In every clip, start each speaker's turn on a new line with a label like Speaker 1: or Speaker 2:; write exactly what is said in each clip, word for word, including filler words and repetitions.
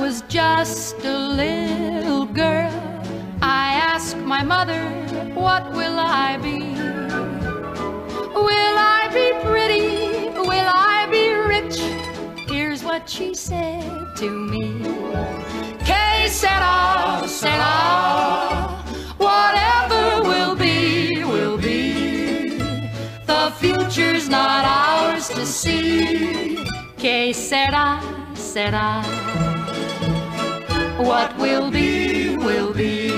Speaker 1: was just a little girl, I asked my mother, what will I be? Will I be pretty? Will I be rich? Here's what she said to me. Que sera, sera, whatever will be, will be. The future's not ours to see. Que sera, sera, what will be, will be.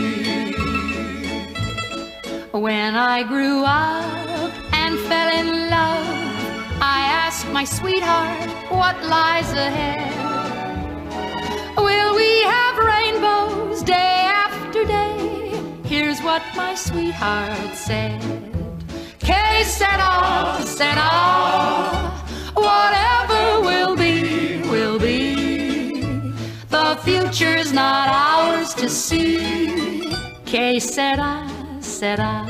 Speaker 1: When I grew up and fell in love, I asked my sweetheart, what lies ahead? Will we have rainbows day after day? Here's what my sweetheart said. Que sera, sera, whatever will be, will be. The future's not ours to see. Que sera, sera,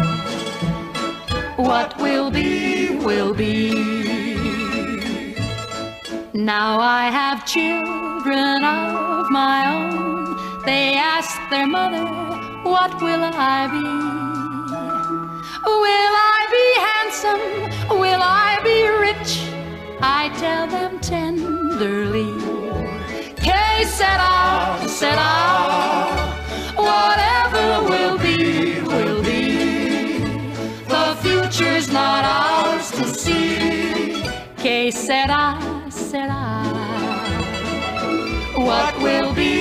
Speaker 1: what will be, will be. Now I have children of my own. They ask their mother, what will I be? Will I be handsome? Will I be rich? I tell them tenderly. Que sera, sera, whatever will be, will be. The future's not ours to see. Que sera, sera, what will be,